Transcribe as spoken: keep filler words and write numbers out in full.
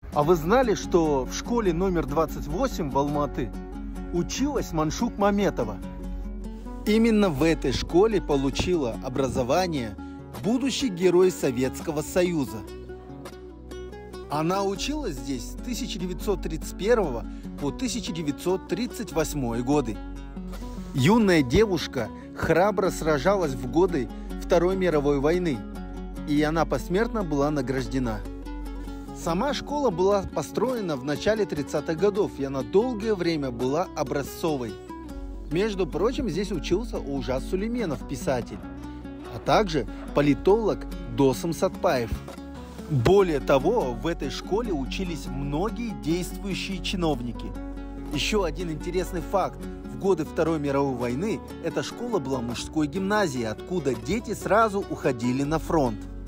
А вы знали, что в школе номер двадцать восемь в Алматы училась Маншук Маметова? Именно в этой школе получила образование будущий герой Советского Союза. Она училась здесь с тысяча девятьсот тридцать первого по тысяча девятьсот тридцать восьмой годы. Юная девушка храбро сражалась в годы Второй мировой войны, и она посмертно была награждена. Сама школа была построена в начале тридцатых годов, и она долгое время была образцовой. Между прочим, здесь учился Ужас Сулейменов, писатель, а также политолог Досым Сатпаев. Более того, в этой школе учились многие действующие чиновники. Еще один интересный факт. В годы Второй мировой войны эта школа была мужской гимназией, откуда дети сразу уходили на фронт.